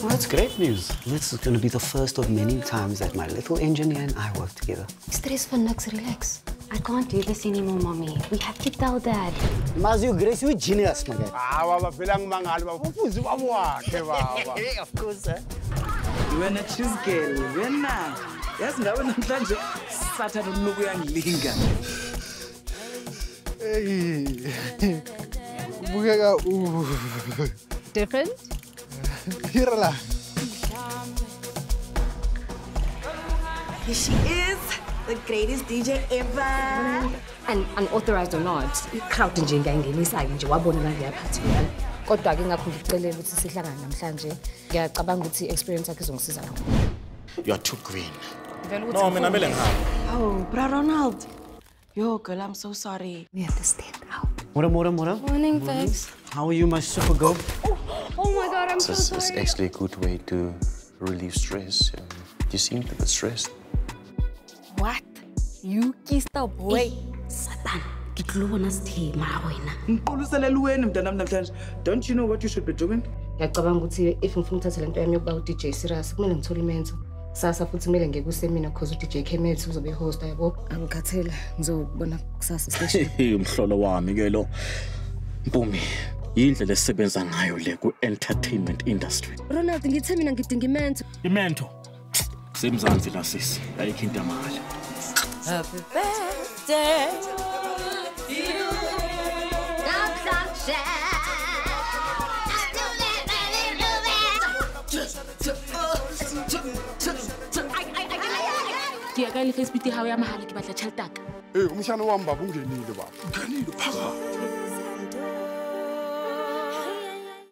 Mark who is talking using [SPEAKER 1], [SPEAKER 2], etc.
[SPEAKER 1] Well, that's great news. This is going to be the first of many times that my little engineer and I work together.
[SPEAKER 2] Stress for Nux, relax. I can't do this anymore, Mommy. We have to tell Dad.
[SPEAKER 1] Mas, you Grace, you genius, my guy.
[SPEAKER 3] Of course, sir.
[SPEAKER 4] You are a cheese girl. You're not. Yes, no one can do Saturday linga.
[SPEAKER 2] Different?
[SPEAKER 3] Here she is, the greatest DJ ever.
[SPEAKER 2] And unauthorized or not, crowd njengangenisa nje wabona la ngiyaphathi yala. Kodwa ke ngakho ngicela ukuthi sihlangane namhlanje. Ngiyacabanga ukuthi experience yakhe izongisiza kakhulu.
[SPEAKER 1] You're too green.
[SPEAKER 3] No, mina mele ngihamba. Oh, bra Ronald. Yo, girl, I'm so sorry.
[SPEAKER 2] We have to stand out.
[SPEAKER 1] Mora.
[SPEAKER 2] Morning, Fags.
[SPEAKER 1] How are you, my super girl?
[SPEAKER 2] Oh my God, I'm so
[SPEAKER 5] This is
[SPEAKER 2] sorry.
[SPEAKER 5] actually a good way to relieve stress. You seemed a bit stressed.
[SPEAKER 2] What? You kissed a boy? Satan. Kitlubona sithema wena.
[SPEAKER 4] Don't you know what you should be doing?
[SPEAKER 2] Ngiyacabanga ukuthi if ngifuna ukuthatha lento yami yokuba uDJ serious kumele ngithole imenzo. Sasa futhi kumele ngeke kusemina because uDJ Kemet uzobe host yabo. Angikhathele ngizobona kusasa station.
[SPEAKER 6] Umhlolo wami ke lo. Mpumi. Yindlela esebenza ngayo le ku-entertainment industry.
[SPEAKER 2] Ronald, ngithe mina ngidinga imento.
[SPEAKER 6] Imento. Semzansi la sisi. Ayikho into amali.
[SPEAKER 3] Happy birthday.
[SPEAKER 2] Ke ka le Facebook ha ya mahala ke batla tšhelete ka.
[SPEAKER 7] Umshana wami baba ungenile baba. Ungenile phaka.